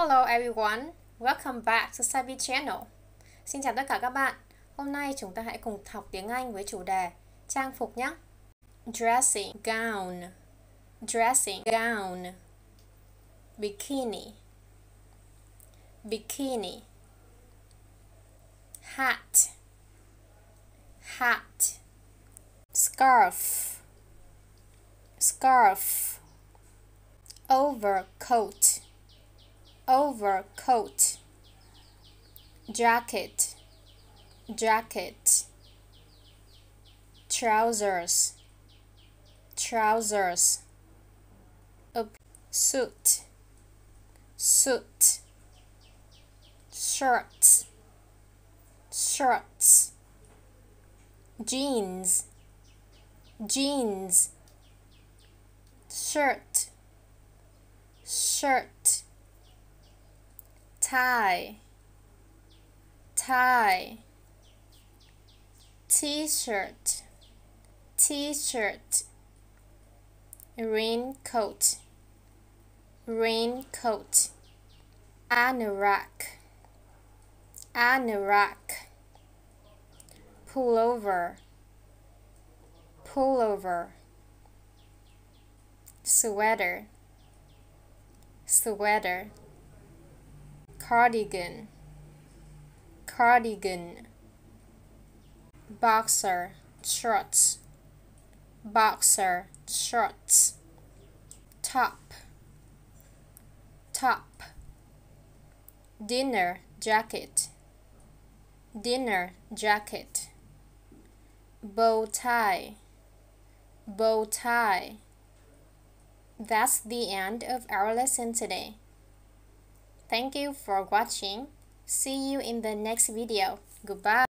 Hello everyone, welcome back to Sabichannel. Xin chào tất cả các bạn. Hôm nay chúng ta hãy cùng học tiếng Anh với chủ đề trang phục nhé. Dressing gown, dressing gown. Bikini, bikini. Hat, hat. Scarf, scarf. Overcoat, overcoat. Jacket, jacket. Trousers, trousers. Suit, suit. Shirts, shirts. Jeans, jeans. Shirt, shirt. Tie, tie. T-shirt, t-shirt. Raincoat, raincoat. Anorak, anorak. Pullover, pullover. Sweater, sweater. Cardigan, cardigan. Boxer shorts, boxer shorts. Top, top. Dinner jacket, dinner jacket. Bow tie, bow tie. That's the end of our lesson today. Thank you for watching. See you in the next video. Goodbye.